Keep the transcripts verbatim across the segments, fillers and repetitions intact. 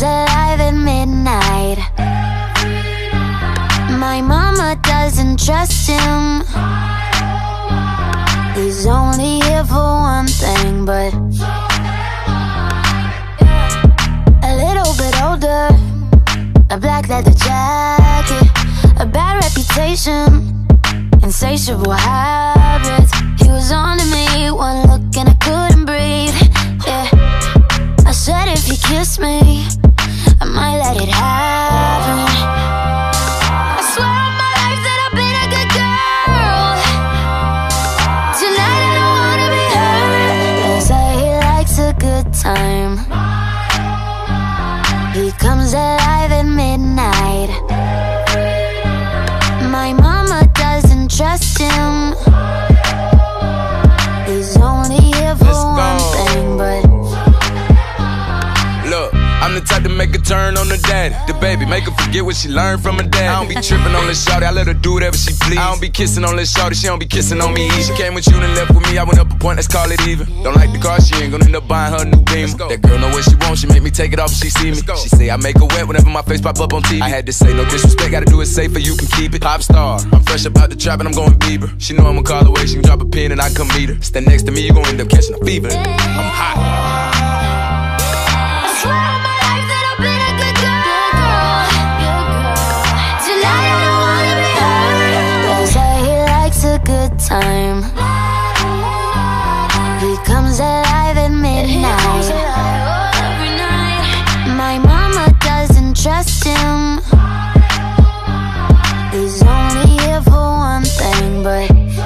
comes alive at midnight. My mama doesn't trust him. He's only here for one thing, but a little bit older, a black leather jacket, a bad reputation, insatiable habits. He was on to me, one look and I couldn't breathe. Yeah, I said if you kiss me, I might let it happen. I swear on my life that I've been a good girl. Tonight I don't wanna be hurt. They say he likes a good time. He comes alive at midnight. My mama doesn't trust him. He's only here for one thing, but look, I'm the type to make a turn on the daddy. The baby, make her forget what she learned from her dad. I don't be tripping on this shawty, I let her do whatever she please. I don't be kissing on this shawty, she don't be kissing on me. She came with you and left with me, I went up a point, let's call it even. Don't like the car, she ain't gonna end up buying her a new Beamer. That girl know what she wants, she make me take it off if she see me. She say I make her wet whenever my face pop up on T V. I had to say no disrespect, gotta do it safer, you can keep it. Pop star, I'm fresh about the trap and I'm going Bieber. She know I'ma call away, she can drop a pin and I come meet her. Stand next to me, you gon' end up catching a fever. I'm hot. Good time. He comes alive at midnight. My mama doesn't trust him. He's only here for one thing, but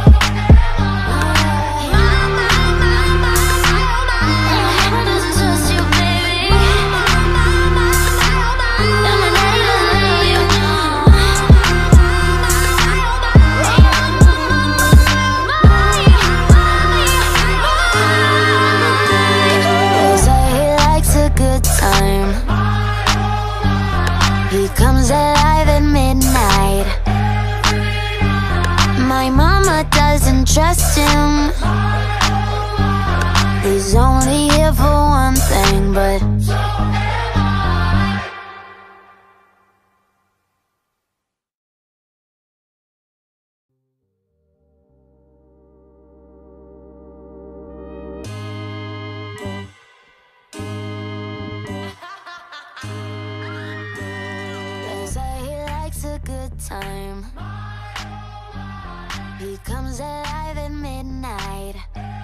he comes alive at midnight. My mama doesn't trust him. He's only here for one thing, but a good time. He comes alive at midnight.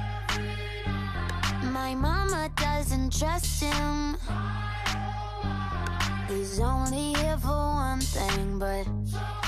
My mama doesn't trust him. He's only here for one thing, but